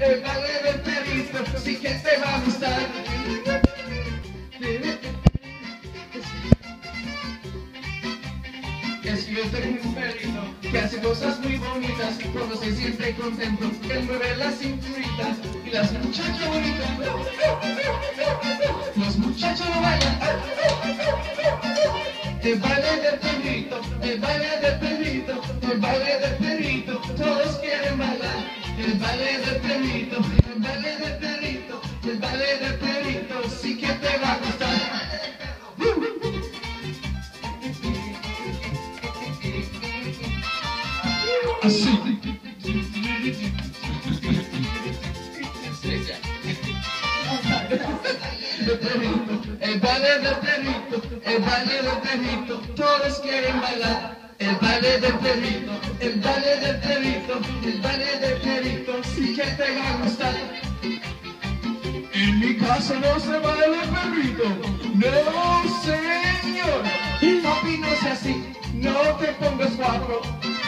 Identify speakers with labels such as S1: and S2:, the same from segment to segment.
S1: el baile del perrito, sí que te va a gustar. Es que yo tengo un perrito que hace cosas muy bonitas, cuando se siente contento, él mueve la cinturita y las muchachas bonitas, los muchachos lo bailan. El baile del perrito, el baile del perrito, el baile del perrito, todos quieren bailar. El baile del perrito, el baile del perrito, el baile del perrito, sí que te va a gustar. Así. El baile del perrito, el baile del perrito, todos quieren bailar. El baile del perrito, el baile del perrito, el baile del perrito, sí que te va a gustar. En mi casa no se baila el perrito, no señor. Papi, no sea así, no te pongas guapo.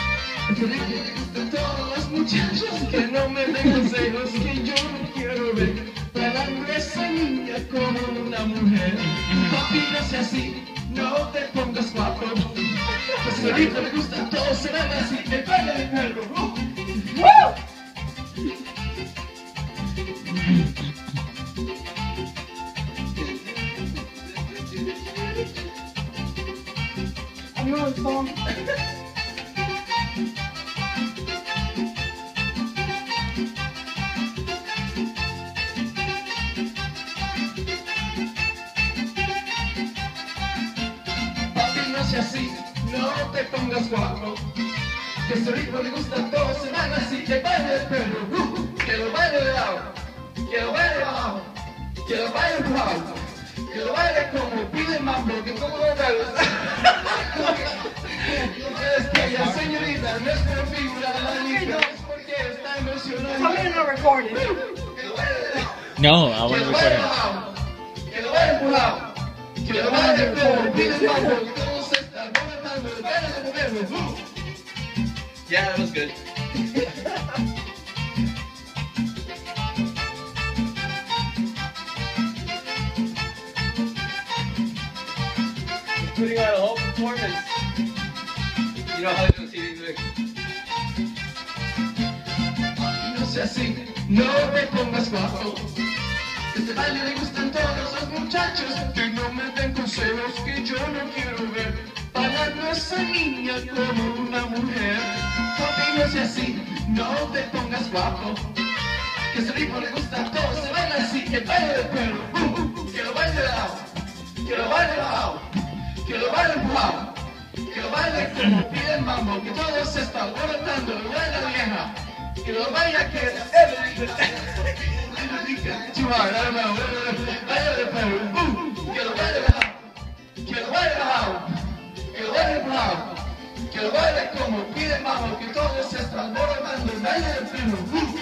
S1: Todos los muchachos que no me den consejos, que yo no quiero ver. Para esa niña como una mujer. Papi, no sea así, no te pongas guapo. Pues a ahorita le gusta, todos serán así. El baile del perro. I know the song. Así, no te pongas guapo, que ese ritmo le gusta a todos, se van así, que baile el perro, que lo baile de lado, que lo baile de abajo, que lo baile empujado, que lo baile como pide el mambo, que como lo baile. Es que señorita, no es por figura de la niña, es porque está emocionada.
S2: Something not recorded.
S3: No, I want to record it.
S1: Que lo baile empujado, que lo baile como pide el mambo.
S4: Yeah, that was good. Putting on a whole performance. You know how to see music.
S1: No sea así, no te pongas guapo. Este baile le gustan todos los muchachos, que no me den consejos que yo no quiero ver. Para esa niña como una mujer. Papi, no sea así, no te pongas guapo. Que ese ritmo le gusta a todos, se baila así, el baile del perro. Que lo baile de lado, que lo baile bajado, que lo baile empujado, que lo baile como pide el mambo, que todos se están alborotando, lo baila la vieja, que lo baila que baile del perro, que lo baile bajado, que lo baile bajado, que lo baile empujado, que lo baile como pide el mambo, que todos se están alborotando, el baile del perro.